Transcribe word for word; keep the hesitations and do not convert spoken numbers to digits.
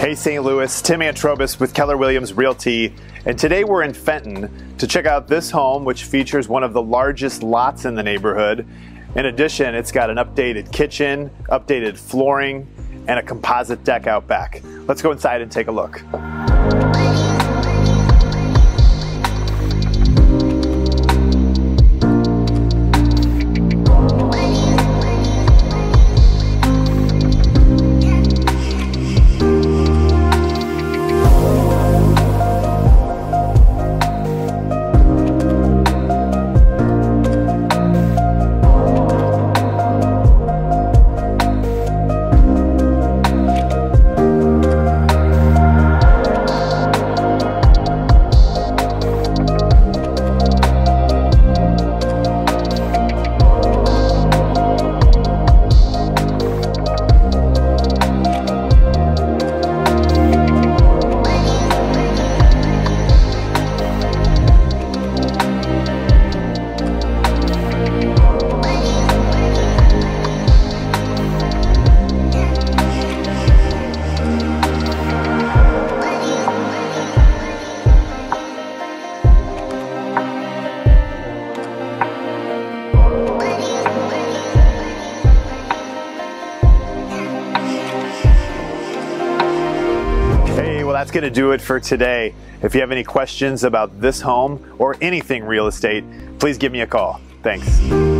Hey Saint Louis, Tim Antrobus with Keller Williams Realty, and today we're in Fenton to check out this home, which features one of the largest lots in the neighborhood. In addition, it's got an updated kitchen, updated flooring, and a composite deck out back. Let's go inside and take a look. That's going to do it for today. If you have any questions about this home or anything real estate, please give me a call. Thanks.